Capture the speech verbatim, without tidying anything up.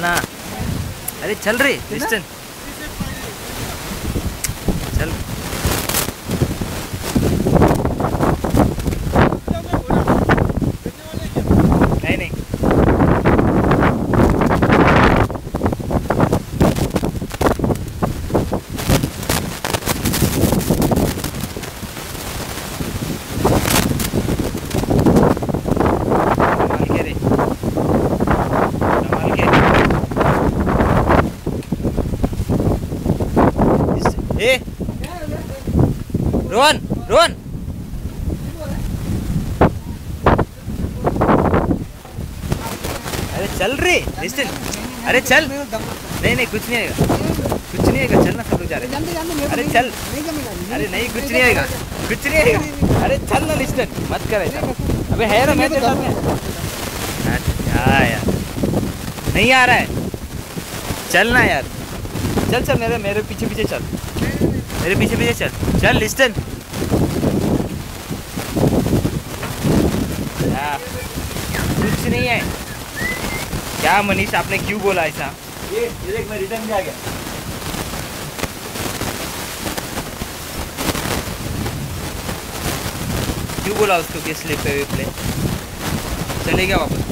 चलना। अरे चल रे लिस्टन, चल। नहीं नहीं ए रोहन रोहन अरे चल रे लिस्टन, अरे चल। नहीं नहीं कुछ नहीं आएगा, कुछ नहीं आएगा, चलना सब लोग जा रहे हैं। अरे चल, अरे नहीं कुछ नहीं आएगा, कुछ नहीं आएगा। अरे चल ना लिस्टन, मत कर ऐसा। अबे है ना मैं तेरे साथ में। अच्छा यार नहीं आ रहा है, चलना यार, चल चल मेरे मेरे पीछे पीछे चल, मेरे पीछे पीछे चल, चल लिस्टन। कुछ नहीं है। क्या मनीष आपने क्यों बोला ऐसा? ये ये देख मैं रिटर्न भी आ गया। क्यों बोला उसको कि स्लिप पे प्ले चले गया वापस?